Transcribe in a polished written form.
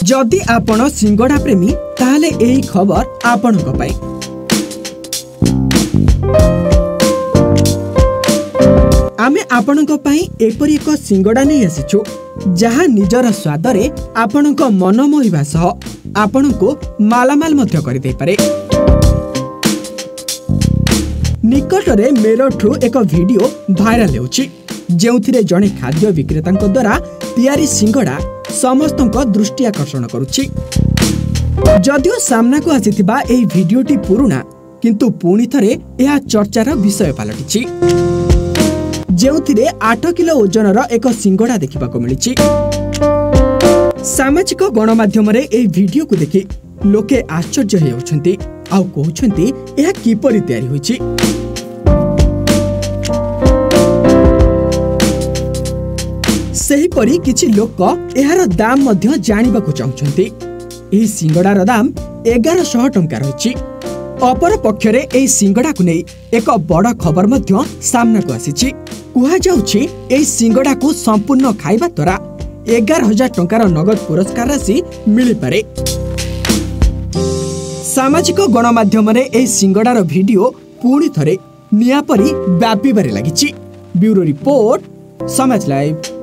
जदि आपण सिंगड़ा प्रेमी ताहले एही खबर आपणक पई। आमे आपणक पई एपरि एक सिंगड़ा नै आसिछु जहा निजर स्वाद रे आपणक मन मोहिबा सह आपणको मालामाल मध्य करि दे पारे। निकटरे मेरठू एक वीडियो भाइराल होछि जेउथिरे जणे खाद्य विक्रेतांक द्वारा तैयारी सिंगड़ा समस्तक दृष्टि आकर्षण करुछि। जदियो सामना को आसिथिबा एही वीडियोटी पुरुणा किंतु पुणी थरे एहा चर्चार विषय पालटिछि जेउथिरे 8 किलो ओजनर एक सिंगड़ा देखिबा को मिलिछि। सामाजिक गणमाध्यम रे एही वीडियो को देखि लोके आश्चर्य हे होछन्ति आ कहउछन्ति एहा किपरि तयारी होइछि। सेहीपरि किछि लोक एहार दाम मध्य जानिबाकु चाहुछन्ति। एही सिंगड़ार दाम 1100 टंका रहिछि। अपर पक्षरे एही सिंगड़ा को नै एक बड़ खबर मध्य सामना को आसिछि। कुहा जाउछि एही सिंगड़ा को संपूर्ण खाइबा द्वारा 11,000 टंकार नगद पुरस्कार राशि मिलि पारे। सामाजिक गणमाध्यम रे एही सिंगड़ार वीडियो पुणी थरे निया परि व्यापीबारे लागिछि। Bureau report Samaja live.